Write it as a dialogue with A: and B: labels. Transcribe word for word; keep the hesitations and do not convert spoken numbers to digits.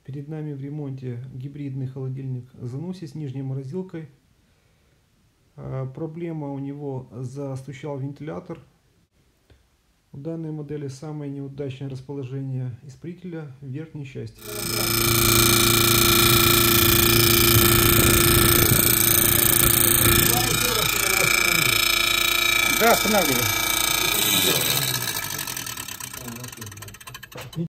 A: Перед нами в ремонте гибридный холодильник Zanussi с нижней морозилкой. Проблема у него: застучал вентилятор. У данной модели самое неудачное расположение испарителя в верхней части.
B: Да, останавливай.